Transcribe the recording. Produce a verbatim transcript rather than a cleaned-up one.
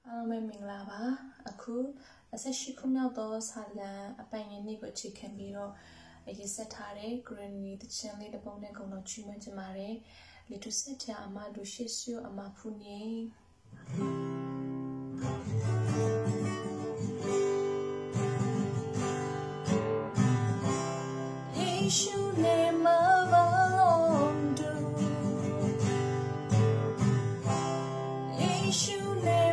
အားလုံးပဲမင်္ဂလာပါအခုအဆက်ရှိခုမြောက်သောဆာလံအပိုင်ငယ်နေ့ကိုချစ်ခံပြီးတော့ရေးဆက်ထားတဲ့ Karenni တချင်လေးတစ်ပုံနဲ့ကုန်တော့ချီးမွမ်းကြပါတယ်လေတုဆက်ချာအမဒုရှိဆူအမဖူနေယေရှုနေမဘာလုံးဒူယေရှုနေ